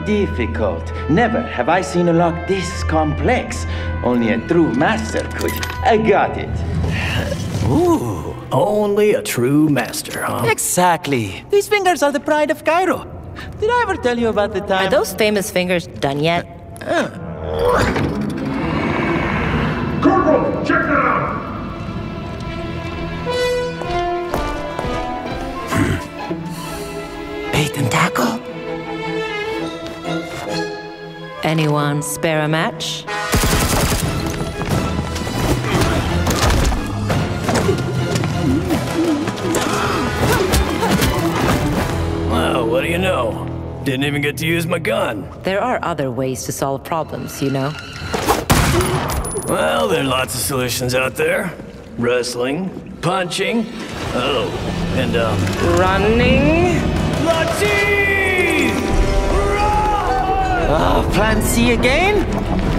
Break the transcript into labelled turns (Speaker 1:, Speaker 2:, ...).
Speaker 1: difficult. Never have I seen a lock this complex. Only a true master could. I got it.
Speaker 2: Ooh, only a true master, huh?
Speaker 1: Exactly. These fingers are the pride of Cairo. Did I ever tell you about the time?
Speaker 3: Are those famous fingers done yet?
Speaker 4: Corporal, check that out!
Speaker 1: Bait and tackle.
Speaker 3: Anyone spare a match?
Speaker 2: Well, what do you know? Didn't even get to use my gun.
Speaker 3: There are other ways to solve problems, you know?
Speaker 2: Well, there are lots of solutions out there. Wrestling, punching, and
Speaker 3: Running?
Speaker 2: Lachi!
Speaker 1: Plan C again?